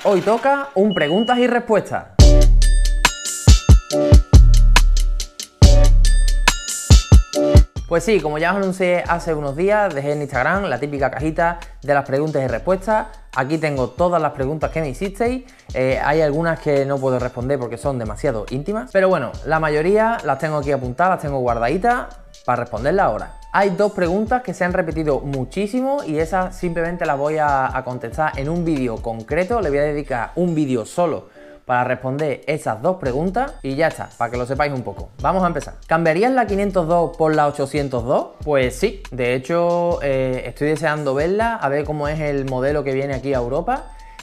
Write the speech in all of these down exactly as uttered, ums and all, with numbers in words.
Hoy toca un preguntas y respuestas. Pues sí, como ya os anuncié hace unos días, dejé en Instagram la típica cajita de las preguntas y respuestas. Aquí tengo todas las preguntas que me hicisteis. Eh, hay algunas que no puedo responder porque son demasiado íntimas, pero bueno, la mayoría las tengo aquí apuntadas, las tengo guardaditas para responderlas ahora. Hay dos preguntas que se han repetido muchísimo y esas simplemente las voy a, a contestar en un vídeo concreto. Le voy a dedicar un vídeo solo para responder esas dos preguntas y ya está, para que lo sepáis un poco. Vamos a empezar. ¿Cambiarías la quinientos dos por la ochocientos dos? Pues sí, de hecho eh, estoy deseando verla, a ver cómo es el modelo que viene aquí a Europa.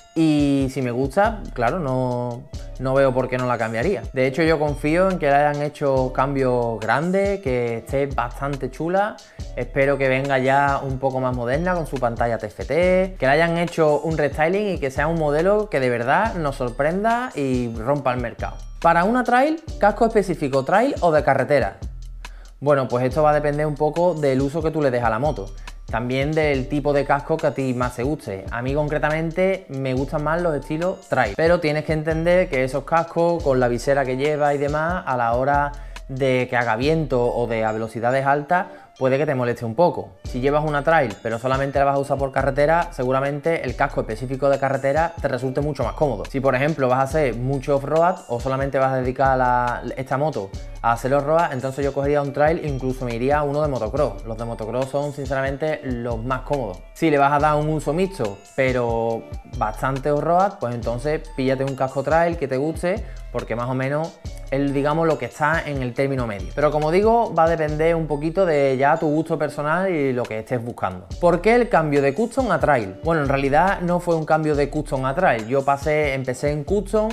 Y si me gusta, claro, no, no veo por qué no la cambiaría. De hecho, yo confío en que le hayan hecho cambios grandes, que esté bastante chula. Espero que venga ya un poco más moderna con su pantalla T F T, que le hayan hecho un restyling y que sea un modelo que de verdad nos sorprenda y rompa el mercado. Para una trail, ¿casco específico trail o de carretera? Bueno, pues esto va a depender un poco del uso que tú le des a la moto. También del tipo de casco que a ti más te guste. A mí concretamente me gustan más los estilos trail, pero tienes que entender que esos cascos con la visera que lleva y demás, a la hora de que haga viento o de a velocidades altas, puede que te moleste un poco. Si llevas una trail pero solamente la vas a usar por carretera, seguramente el casco específico de carretera te resulte mucho más cómodo. Si por ejemplo vas a hacer mucho off-road o solamente vas a dedicar la, esta moto a hacer off-road, entonces yo cogería un trail e incluso me iría a uno de motocross. Los de motocross son sinceramente los más cómodos. Si le vas a dar un uso mixto pero bastante off-road, pues entonces píllate un casco trail que te guste, porque más o menos es, digamos, lo que está en el término medio. Pero como digo, va a depender un poquito de ya tu gusto personal y lo que estés buscando. ¿Por qué el cambio de custom a trail? Bueno, en realidad no fue un cambio de custom a trail. Yo pasé, empecé en custom,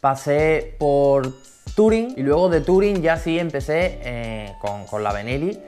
pasé por touring y luego de touring ya sí empecé eh, con, con la Benelli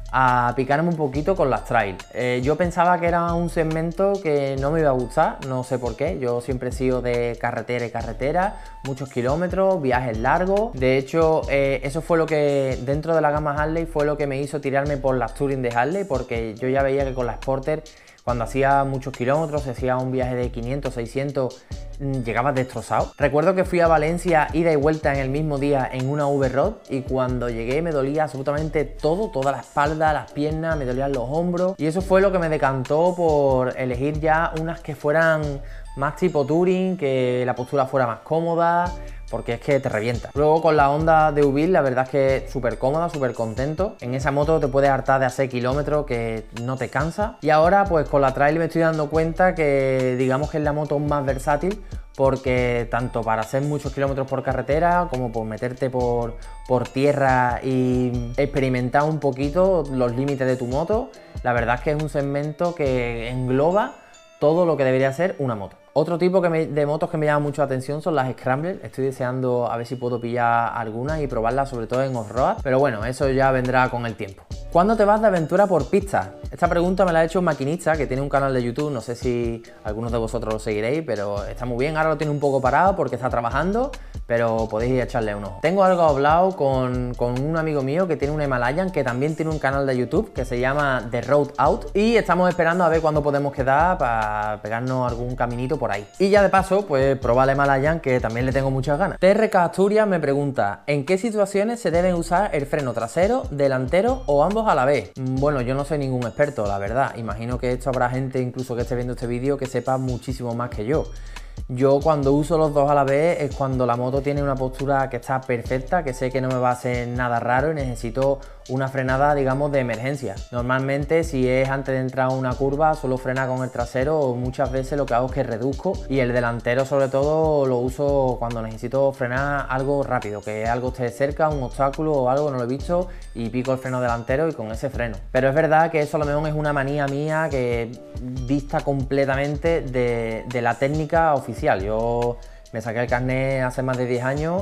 a picarme un poquito con las trail. Eh, yo pensaba que era un segmento que no me iba a gustar, no sé por qué. Yo siempre he sido de carretera y carretera, muchos kilómetros, viajes largos. De hecho, eh, eso fue lo que, dentro de la gama Harley, fue lo que me hizo tirarme por las touring de Harley, porque yo ya veía que con la Sporter, cuando hacía muchos kilómetros, hacía un viaje de quinientos, seiscientos, llegaba destrozado. Recuerdo que fui a Valencia ida y vuelta en el mismo día en una V-Rod y cuando llegué me dolía absolutamente todo, toda la espalda, las piernas, me dolían los hombros y eso fue lo que me decantó por elegir ya unas que fueran más tipo touring, que la postura fuera más cómoda, porque es que te revienta. Luego con la Honda de Uvil, la verdad es que súper cómoda, súper contento. En esa moto te puedes hartar de hacer kilómetros que no te cansa. Y ahora pues con la trail me estoy dando cuenta que digamos que es la moto más versátil, porque tanto para hacer muchos kilómetros por carretera como por meterte por, por tierra y experimentar un poquito los límites de tu moto, la verdad es que es un segmento que engloba todo lo que debería ser una moto. Otro tipo que me, de motos que me llama mucho la atención son las Scrambler. Estoy deseando a ver si puedo pillar algunas y probarlas, sobre todo en off-road, pero bueno, eso ya vendrá con el tiempo. ¿Cuándo te vas de aventura por pistas? Esta pregunta me la ha hecho un maquinista que tiene un canal de YouTube, no sé si algunos de vosotros lo seguiréis, pero está muy bien. Ahora lo tiene un poco parado porque está trabajando, pero podéis ir a echarle un ojo. Tengo algo hablado con, con un amigo mío que tiene un Himalayan, que también tiene un canal de YouTube que se llama The Road Out, y estamos esperando a ver cuándo podemos quedar para pegarnos algún caminito por ahí. Y ya de paso, pues probar el Himalayan, que también le tengo muchas ganas. T R K Asturias me pregunta, ¿en qué situaciones se deben usar el freno trasero, delantero o ambos a la vez? Bueno, yo no soy ningún experto, la verdad. Imagino que esto habrá gente incluso que esté viendo este vídeo que sepa muchísimo más que yo. Yo cuando uso los dos a la vez es cuando la moto tiene una postura que está perfecta, que sé que no me va a hacer nada raro y necesito una frenada, digamos, de emergencia. Normalmente si es antes de entrar a una curva suelo frenar con el trasero, o muchas veces lo que hago es que reduzco, y el delantero sobre todo lo uso cuando necesito frenar algo rápido, que algo esté cerca, un obstáculo o algo, no lo he visto, y pico el freno delantero y con ese freno. Pero es verdad que eso a lo mejor es una manía mía que dista completamente de, de la técnica oficial. Yo me saqué el carnet hace más de diez años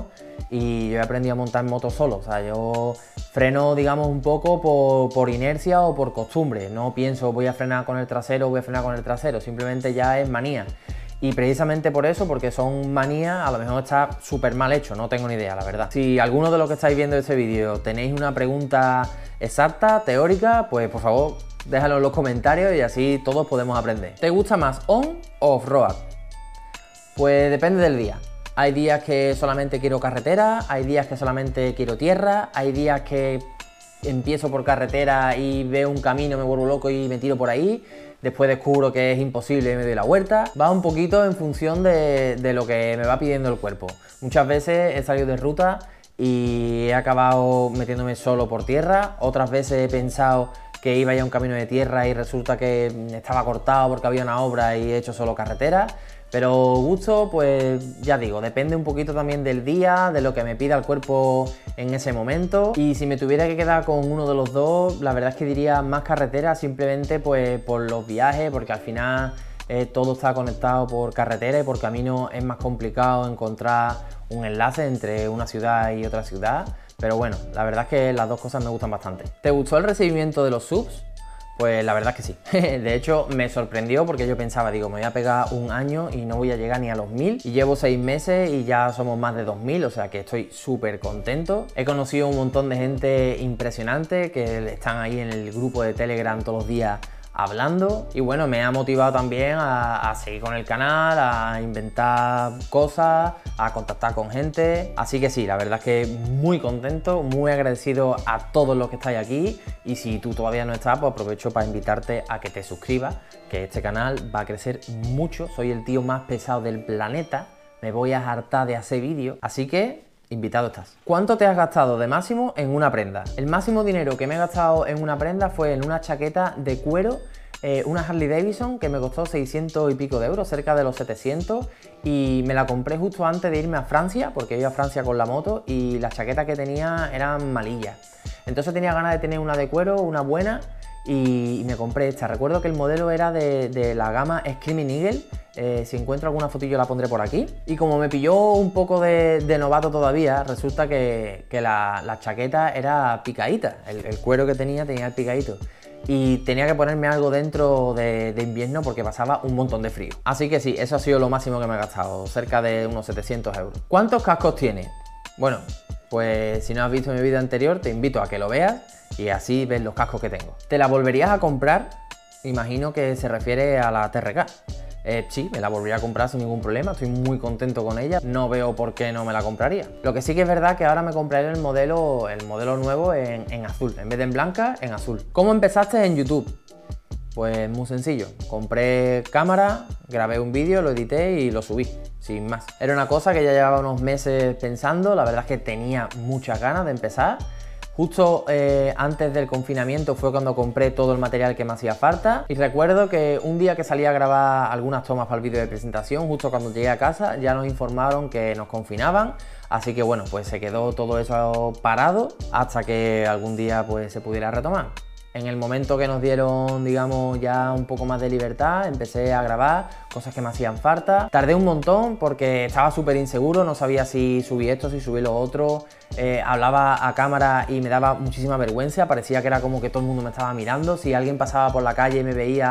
y yo he aprendido a montar en moto solo. O sea, yo freno, digamos, un poco por, por inercia o por costumbre. No pienso voy a frenar con el trasero, voy a frenar con el trasero. Simplemente ya es manía. Y precisamente por eso, porque son manías, a lo mejor está súper mal hecho, no tengo ni idea, la verdad. Si alguno de los que estáis viendo este vídeo tenéis una pregunta exacta, teórica, pues por favor déjalo en los comentarios y así todos podemos aprender. ¿Te gusta más on o off-road? Pues depende del día. Hay días que solamente quiero carretera, hay días que solamente quiero tierra, hay días que empiezo por carretera y veo un camino, me vuelvo loco y me tiro por ahí. Después descubro que es imposible y me doy la vuelta. Va un poquito en función de, de lo que me va pidiendo el cuerpo. Muchas veces he salido de ruta y he acabado metiéndome solo por tierra. Otras veces he pensado que iba ya a un camino de tierra y resulta que estaba cortado porque había una obra y he hecho solo carretera. Pero gusto, pues ya digo, depende un poquito también del día, de lo que me pida el cuerpo en ese momento. Y si me tuviera que quedar con uno de los dos, la verdad es que diría más carretera, simplemente pues por los viajes, porque al final eh, todo está conectado por carretera y por camino es más complicado encontrar un enlace entre una ciudad y otra ciudad. Pero bueno, la verdad es que las dos cosas me gustan bastante. ¿Te gustó el recibimiento de los subs? Pues la verdad es que sí. De hecho, me sorprendió porque yo pensaba, digo, me voy a pegar un año y no voy a llegar ni a los mil. Y llevo seis meses y ya somos más de dos mil, o sea que estoy súper contento. He conocido un montón de gente impresionante que están ahí en el grupo de Telegram todos los días hablando, y bueno, me ha motivado también a, a seguir con el canal, a inventar cosas, a contactar con gente. Así que sí, la verdad es que muy contento, muy agradecido a todos los que estáis aquí, y si tú todavía no estás, pues aprovecho para invitarte a que te suscribas, que este canal va a crecer mucho. Soy el tío más pesado del planeta, me voy a hartar de hacer vídeos, así que invitado estás. ¿Cuánto te has gastado de máximo en una prenda? El máximo dinero que me he gastado en una prenda fue en una chaqueta de cuero, eh, una Harley Davidson, que me costó seiscientos y pico de euros, cerca de los setecientos, y me la compré justo antes de irme a Francia, porque iba a Francia con la moto y las chaquetas que tenía eran malillas. Entonces tenía ganas de tener una de cuero, una buena, y me compré esta. Recuerdo que el modelo era de, de la gama Screaming Eagle. Eh, si encuentro alguna fotillo la pondré por aquí. Y como me pilló un poco de, de novato todavía, resulta que, que la, la chaqueta era picadita. El, el cuero que tenía tenía el picadito. Y tenía que ponerme algo dentro de, de invierno porque pasaba un montón de frío. Así que sí, eso ha sido lo máximo que me he gastado, cerca de unos setecientos euros. ¿Cuántos cascos tiene? Bueno, pues si no has visto mi vídeo anterior, te invito a que lo veas y así ves los cascos que tengo. ¿Te la volverías a comprar? Imagino que se refiere a la T R K. Eh, sí, me la volvería a comprar sin ningún problema, estoy muy contento con ella, no veo por qué no me la compraría. Lo que sí que es verdad que ahora me compraré el modelo, el modelo nuevo en, en azul, en vez de en blanca, en azul. ¿Cómo empezaste en YouTube? Pues muy sencillo, compré cámara, grabé un vídeo, lo edité y lo subí, sin más. Era una cosa que ya llevaba unos meses pensando, la verdad es que tenía muchas ganas de empezar. Justo eh, antes del confinamiento fue cuando compré todo el material que me hacía falta, y recuerdo que un día que salí a grabar algunas tomas para el vídeo de presentación, justo cuando llegué a casa ya nos informaron que nos confinaban, así que bueno, pues se quedó todo eso parado hasta que algún día pues se pudiera retomar. En el momento que nos dieron, digamos, ya un poco más de libertad, empecé a grabar cosas que me hacían falta. Tardé un montón porque estaba súper inseguro, no sabía si subí esto, si subí lo otro. Eh, hablaba a cámara y me daba muchísima vergüenza, parecía que era como que todo el mundo me estaba mirando. Si alguien pasaba por la calle y me veía,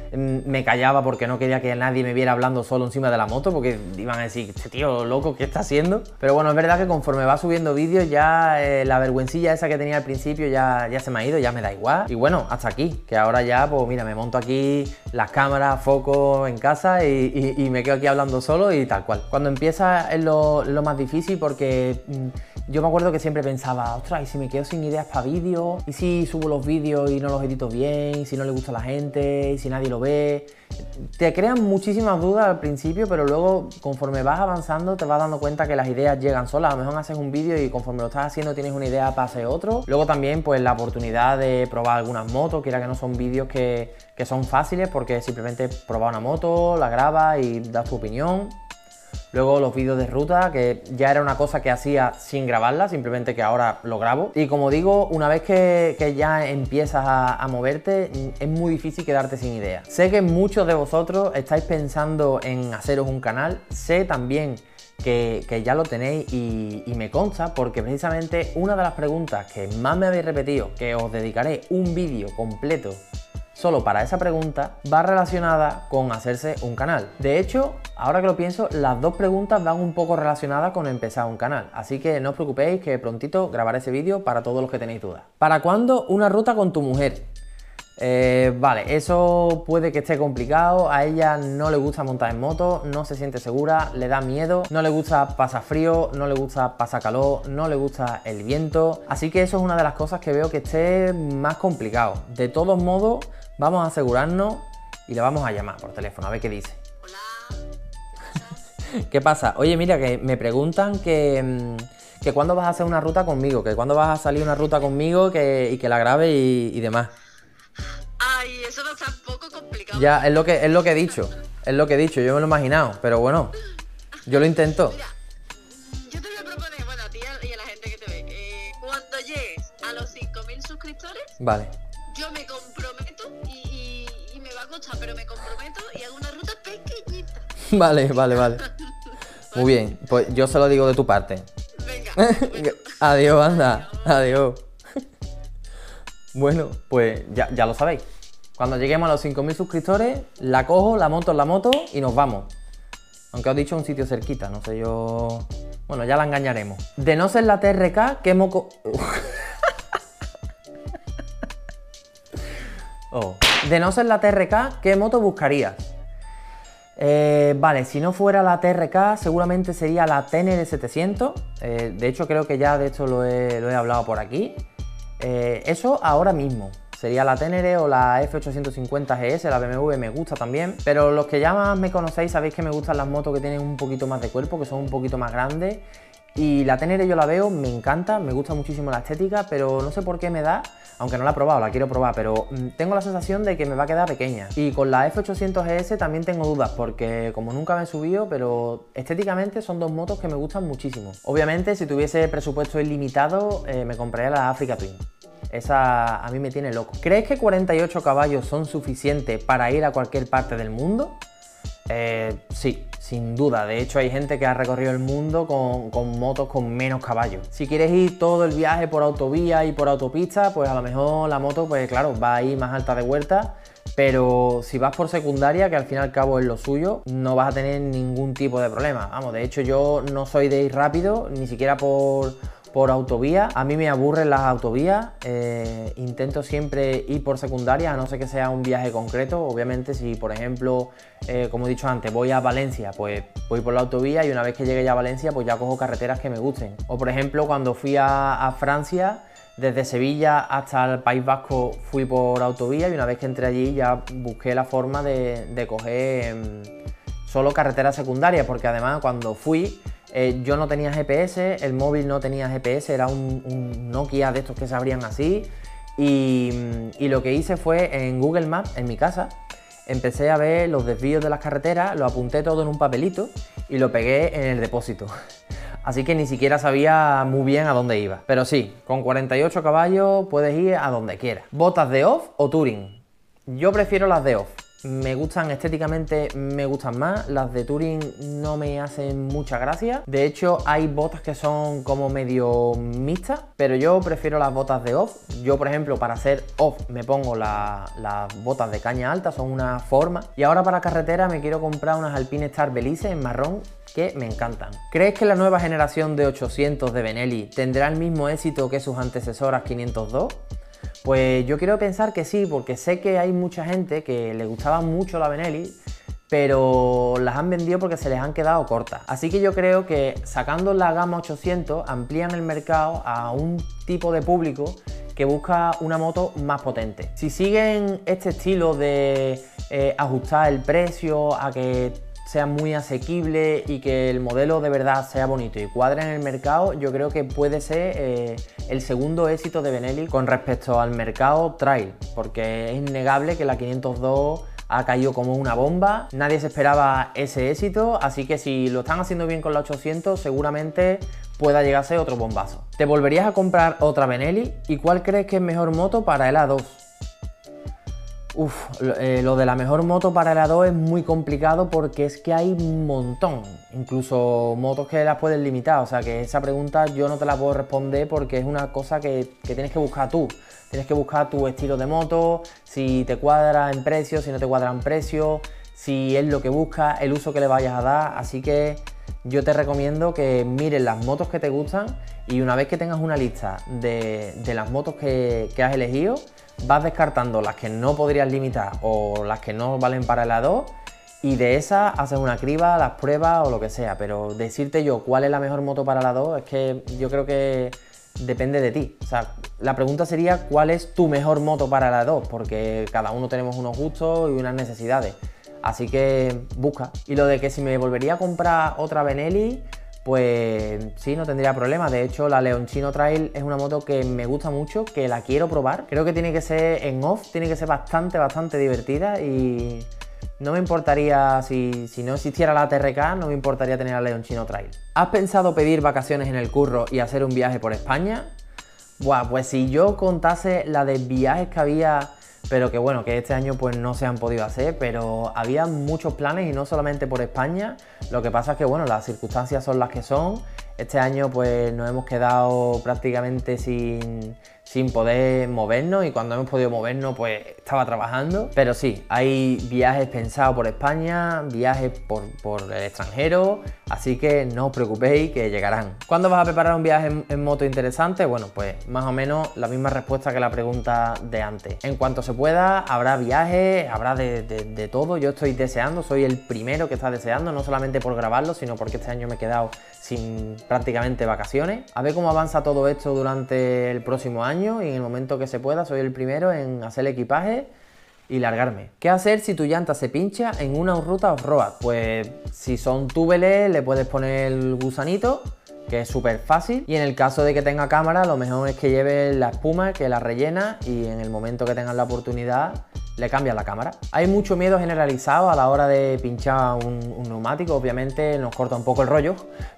me callaba porque no quería que nadie me viera hablando solo encima de la moto, porque iban a decir, este tío loco, ¿qué está haciendo? Pero bueno, es verdad que conforme va subiendo vídeos ya eh, la vergüencilla esa que tenía al principio ya, ya se me ha ido, ya me da igual. Y bueno, hasta aquí, que ahora ya, pues mira, me monto aquí las cámaras, foco en casa y, y, y me quedo aquí hablando solo y tal cual. Cuando empieza es lo, lo más difícil porque mmm, yo me acuerdo que siempre pensaba, ostras, ¿y si me quedo sin ideas para vídeos? ¿Y si subo los vídeos y no los edito bien? ¿Y si no le gusta a la gente? ¿Y si nadie lo ve? Te crean muchísimas dudas al principio, pero luego conforme vas avanzando te vas dando cuenta que las ideas llegan solas. A lo mejor haces un vídeo y conforme lo estás haciendo tienes una idea para hacer otro. Luego también pues la oportunidad de probar algunas motos, quiera que no son vídeos que, que son fáciles porque simplemente probar una moto, la grabas y das tu opinión. Luego los vídeos de ruta, que ya era una cosa que hacía sin grabarla, simplemente que ahora lo grabo. Y como digo, una vez que, que ya empiezas a, a moverte, es muy difícil quedarte sin ideas. Sé que muchos de vosotros estáis pensando en haceros un canal, sé también que, que ya lo tenéis y, y me consta porque precisamente una de las preguntas que más me habéis repetido, que os dedicaré un vídeo completo solo para esa pregunta, va relacionada con hacerse un canal. De hecho, ahora que lo pienso, las dos preguntas van un poco relacionadas con empezar un canal, así que no os preocupéis que prontito grabaré ese vídeo para todos los que tenéis dudas. ¿Para cuándo una ruta con tu mujer? Eh, vale, eso puede que esté complicado. A ella no le gusta montar en moto, no se siente segura, le da miedo, no le gusta pasar frío, no le gusta pasar calor, no le gusta el viento. Así que eso es una de las cosas que veo que esté más complicado. De todos modos, vamos a asegurarnos y le vamos a llamar por teléfono a ver qué dice. Hola. ¿Qué pasa? Oye, mira, que me preguntan que, que cuándo vas a hacer una ruta conmigo, que cuándo vas a salir una ruta conmigo que, y que la grabe y, y demás. Ay, eso no está un poco complicado. Ya, es lo que es lo que he dicho. Es lo que he dicho, yo me lo he imaginado, pero bueno, yo lo intento. Mira, yo te voy a proponer, bueno, a ti y a la gente que te ve, eh, cuando llegues a los cinco mil suscriptores, Vale. yo me comprometo y, y, y me va a costar, pero me comprometo y hago una ruta pequeñita. Vale, vale, vale. Muy bien, pues yo se lo digo de tu parte. Venga, bueno. Adiós, anda, adiós. Bueno, pues ya, ya lo sabéis. Cuando lleguemos a los cinco mil suscriptores, la cojo, la monto en la moto y nos vamos. Aunque os he dicho un sitio cerquita, no sé yo... Bueno, ya la engañaremos. De no ser la T R K, ¿qué moco...? oh. De no ser la T R K, ¿qué moto buscarías? Eh, vale, si no fuera la T R K, seguramente sería la Tenere setecientos. Eh, de hecho, creo que ya de esto lo he, lo he hablado por aquí. Eh, eso ahora mismo. Sería la Tenere o la F ochocientos cincuenta G S, la B M W me gusta también. Pero los que ya más me conocéis sabéis que me gustan las motos que tienen un poquito más de cuerpo, que son un poquito más grandes. Y la Tenere yo la veo, me encanta, me gusta muchísimo la estética, pero no sé por qué me da, aunque no la he probado, la quiero probar, pero tengo la sensación de que me va a quedar pequeña. Y con la F ochocientos G S también tengo dudas, porque como nunca me he subido, pero estéticamente son dos motos que me gustan muchísimo. Obviamente, si tuviese presupuesto ilimitado, eh, me compraría la Africa Twin. Esa a mí me tiene loco. ¿Crees que cuarenta y ocho caballos son suficientes para ir a cualquier parte del mundo? Eh, sí, sin duda. De hecho, hay gente que ha recorrido el mundo con, con motos con menos caballos. Si quieres ir todo el viaje por autovía y por autopista, pues a lo mejor la moto, pues claro, va a ir más alta de vuelta. Pero si vas por secundaria, que al fin y al cabo es lo suyo, no vas a tener ningún tipo de problema. Vamos, de hecho yo no soy de ir rápido, ni siquiera por... por autovía. A mí me aburren las autovías, eh, intento siempre ir por secundaria, a no ser que sea un viaje concreto. Obviamente si por ejemplo, eh, como he dicho antes, voy a Valencia, pues voy por la autovía y una vez que llegue ya a Valencia, pues ya cojo carreteras que me gusten. O por ejemplo, cuando fui a, a Francia, desde Sevilla hasta el País Vasco fui por autovía y una vez que entré allí ya busqué la forma de, de coger eh, solo carreteras secundarias, porque además cuando fui, Eh, yo no tenía G P S, el móvil no tenía G P S, era un, un Nokia de estos que se abrían así y, y lo que hice fue en Google Maps, en mi casa, empecé a ver los desvíos de las carreteras, lo apunté todo en un papelito y lo pegué en el depósito. Así que ni siquiera sabía muy bien a dónde iba. Pero sí, con cuarenta y ocho caballos puedes ir a donde quieras. ¿Botas de off o touring? Yo prefiero las de off. Me gustan estéticamente, me gustan más. Las de touring no me hacen mucha gracia. De hecho, hay botas que son como medio mixtas, pero yo prefiero las botas de off. Yo, por ejemplo, para hacer off me pongo la, las botas de caña alta, son una forma. Y ahora para carretera me quiero comprar unas Alpine Star Belize en marrón, que me encantan. ¿Crees que la nueva generación de ochocientos de Benelli tendrá el mismo éxito que sus antecesoras quinientos dos? Pues yo quiero pensar que sí, porque sé que hay mucha gente que le gustaba mucho la Benelli, pero las han vendido porque se les han quedado cortas. Así que yo creo que sacando la gama ochocientos amplían el mercado a un tipo de público que busca una moto más potente. Si siguen este estilo de eh, ajustar el precio a que sea muy asequible y que el modelo de verdad sea bonito y cuadre en el mercado, yo creo que puede ser eh, el segundo éxito de Benelli con respecto al mercado trail, porque es innegable que la quinientos dos ha caído como una bomba, nadie se esperaba ese éxito, así que si lo están haciendo bien con la ochocientos seguramente pueda llegarse otro bombazo. ¿Te volverías a comprar otra Benelli? ¿Y cuál crees que es mejor moto para el A dos? Uf, lo, eh, lo de la mejor moto para el A dos es muy complicado porque es que hay un montón, incluso motos que las puedes limitar, o sea que esa pregunta yo no te la puedo responder porque es una cosa que, que tienes que buscar tú. Tienes que buscar tu estilo de moto, si te cuadra en precio, si no te cuadra en precio, si es lo que buscas, el uso que le vayas a dar, así que yo te recomiendo que mires las motos que te gustan y una vez que tengas una lista de, de las motos que, que has elegido, vas descartando las que no podrías limitar o las que no valen para el A dos y de esas haces una criba, las pruebas o lo que sea, pero decirte yo cuál es la mejor moto para el A dos es que yo creo que depende de ti. O sea, la pregunta sería cuál es tu mejor moto para el A dos, porque cada uno tenemos unos gustos y unas necesidades. Así que busca. Y lo de que si me volvería a comprar otra Benelli, pues sí, no tendría problema. De hecho, la Leonchino Trail es una moto que me gusta mucho, que la quiero probar. Creo que tiene que ser en off, tiene que ser bastante, bastante divertida y no me importaría, si, si no existiera la T R K, no me importaría tener la Leonchino Trail. ¿Has pensado pedir vacaciones en el curro y hacer un viaje por España? Buah, pues si yo contase la de viajes que había, pero que bueno, que este año pues no se han podido hacer, pero había muchos planes y no solamente por España. Lo que pasa es que bueno, las circunstancias son las que son. Este año pues nos hemos quedado prácticamente sin, sin poder movernos y cuando hemos podido movernos pues estaba trabajando. Pero sí, hay viajes pensados por España, viajes por, por el extranjero, así que no os preocupéis que llegarán. ¿Cuándo vas a preparar un viaje en, en moto interesante? Bueno, pues más o menos la misma respuesta que la pregunta de antes. En cuanto se pueda, habrá viajes, habrá de, de, de todo. Yo estoy deseando, soy el primero que está deseando, no solamente por grabarlo, sino porque este año me he quedado sin prácticamente vacaciones. A ver cómo avanza todo esto durante el próximo año y en el momento que se pueda soy el primero en hacer el equipaje y largarme. ¿Qué hacer si tu llanta se pincha en una ruta off-road? Pues si son túbeles le puedes poner el gusanito, que es súper fácil, y en el caso de que tenga cámara lo mejor es que lleves la espuma, que la rellena y en el momento que tengas la oportunidad le cambias la cámara. Hay mucho miedo generalizado a la hora de pinchar un, un neumático, obviamente nos corta un poco el rollo,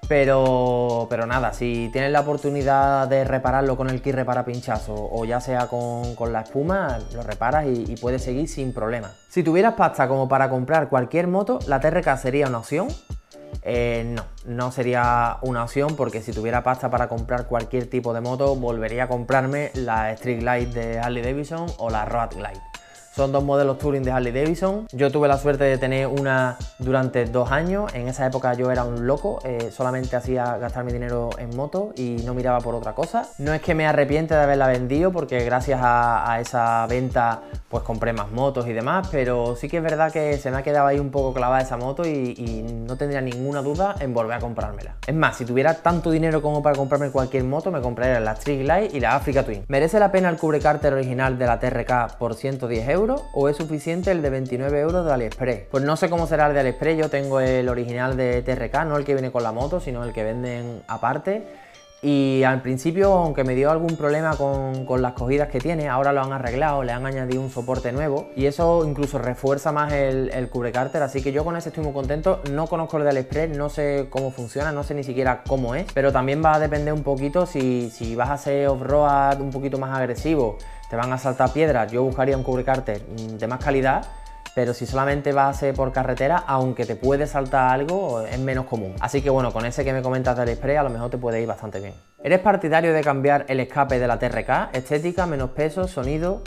pero, pero nada, si tienes la oportunidad de repararlo con el kit repara pinchazo o ya sea con, con la espuma, lo reparas y, y puedes seguir sin problema. Si tuvieras pasta como para comprar cualquier moto, ¿la T R K sería una opción? Eh, no, no sería una opción porque si tuviera pasta para comprar cualquier tipo de moto, volvería a comprarme la Street Glide de Harley Davidson o la Road Glide. Son dos modelos Touring de Harley Davidson. Yo tuve la suerte de tener una durante dos años. En esa época yo era un loco, eh, solamente hacía gastar mi dinero en moto y no miraba por otra cosa. No es que me arrepiente de haberla vendido porque gracias a, a esa venta pues compré más motos y demás, pero sí que es verdad que se me ha quedado ahí un poco clavada esa moto y, y no tendría ninguna duda en volver a comprármela. Es más, si tuviera tanto dinero como para comprarme cualquier moto, me compraría la Street Glide y la Africa Twin. ¿Merece la pena el cubrecárter original de la T R K por ciento diez euros? ¿O es suficiente el de veintinueve euros de AliExpress? Pues no sé cómo será el de AliExpress, yo tengo el original de T R K, no el que viene con la moto, sino el que venden aparte. Y al principio, aunque me dio algún problema con, con las cogidas que tiene, ahora lo han arreglado, le han añadido un soporte nuevo y eso incluso refuerza más el, el cubrecárter, así que yo con ese estoy muy contento. No conozco el de AliExpress, no sé cómo funciona, no sé ni siquiera cómo es, pero también va a depender un poquito si, si vas a ser off-road un poquito más agresivo, te van a saltar piedras, yo buscaría un cubrecárter de más calidad. Pero si solamente vas a ser por carretera, aunque te puede saltar algo, es menos común. Así que bueno, con ese que me comentas de AliExpress a lo mejor te puede ir bastante bien. ¿Eres partidario de cambiar el escape de la T R K? Estética, menos peso, sonido.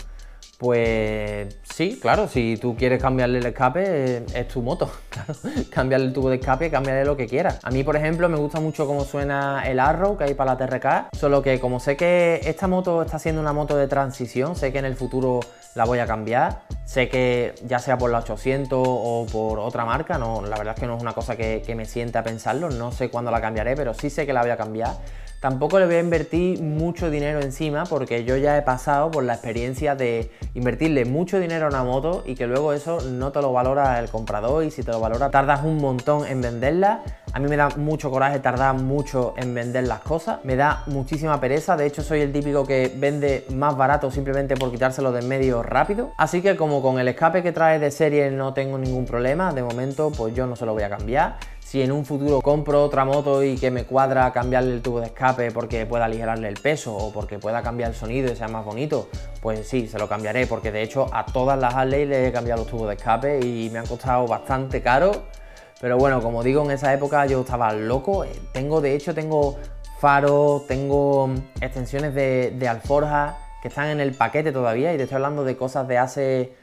Pues sí, claro, si tú quieres cambiarle el escape, es tu moto, claro. Cambiarle el tubo de escape, cambiarle lo que quieras. A mí, por ejemplo, me gusta mucho cómo suena el Arrow que hay para la T R K, solo que como sé que esta moto está siendo una moto de transición, sé que en el futuro la voy a cambiar, sé que ya sea por la ochocientos o por otra marca, no, la verdad es que no es una cosa que, que me siente a pensarlo, no sé cuándo la cambiaré, pero sí sé que la voy a cambiar. Tampoco le voy a invertir mucho dinero encima porque yo ya he pasado por la experiencia de invertirle mucho dinero a una moto y que luego eso no te lo valora el comprador y si te lo valora tardas un montón en venderla. A mí me da mucho coraje tardar mucho en vender las cosas, me da muchísima pereza, de hecho soy el típico que vende más barato simplemente por quitárselo de en medio rápido. Así que como con el escape que trae de serie no tengo ningún problema, de momento pues yo no se lo voy a cambiar. Si en un futuro compro otra moto y que me cuadra cambiarle el tubo de escape porque pueda aligerarle el peso o porque pueda cambiar el sonido y sea más bonito, pues sí, se lo cambiaré porque de hecho a todas las Harley le he cambiado los tubos de escape y me han costado bastante caro. Pero bueno, como digo, en esa época yo estaba loco. Tengo, de hecho, tengo faros, tengo extensiones de, de alforja que están en el paquete todavía y te estoy hablando de cosas de hace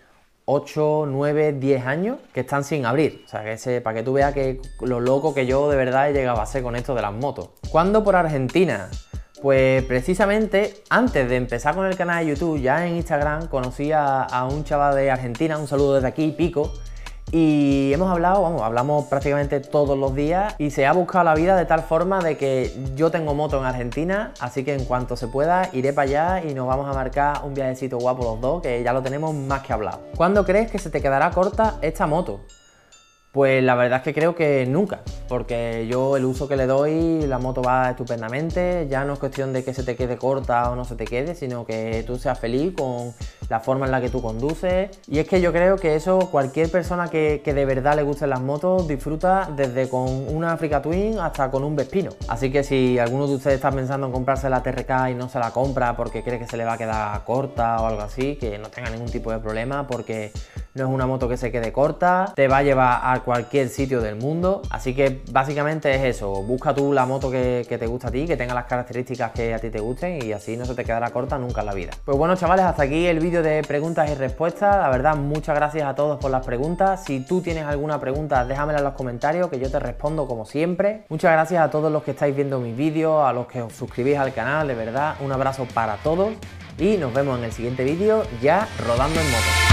ocho, nueve, diez años que están sin abrir. O sea, que ese, para que tú veas que lo loco que yo de verdad he llegado a ser con esto de las motos. ¿Cuándo por Argentina? Pues precisamente antes de empezar con el canal de YouTube, ya en Instagram conocí a, a un chaval de Argentina, un saludo desde aquí, Pico. Y hemos hablado, vamos, hablamos prácticamente todos los días y se ha buscado la vida de tal forma de que yo tengo moto en Argentina, así que en cuanto se pueda iré para allá y nos vamos a marcar un viajecito guapo los dos, que ya lo tenemos más que hablado. ¿Cuándo crees que se te quedará corta esta moto? Pues la verdad es que creo que nunca, porque yo el uso que le doy, la moto va estupendamente, ya no es cuestión de que se te quede corta o no se te quede, sino que tú seas feliz con la forma en la que tú conduces. Y es que yo creo que eso cualquier persona que, que de verdad le gusten las motos disfruta desde con una Africa Twin hasta con un Vespino. Así que si alguno de ustedes está pensando en comprarse la T R K y no se la compra porque cree que se le va a quedar corta o algo así, que no tenga ningún tipo de problema, porque no es una moto que se quede corta, te va a llevar a cualquier sitio del mundo. Así que básicamente es eso, busca tú la moto que, que te gusta a ti, que tenga las características que a ti te gusten y así no se te quedará corta nunca en la vida. Pues bueno, chavales, hasta aquí el vídeo de preguntas y respuestas. La verdad, muchas gracias a todos por las preguntas. Si tú tienes alguna pregunta, déjamela en los comentarios que yo te respondo como siempre. Muchas gracias a todos los que estáis viendo mis vídeos, a los que os suscribís al canal, de verdad, un abrazo para todos y nos vemos en el siguiente vídeo ya rodando en moto.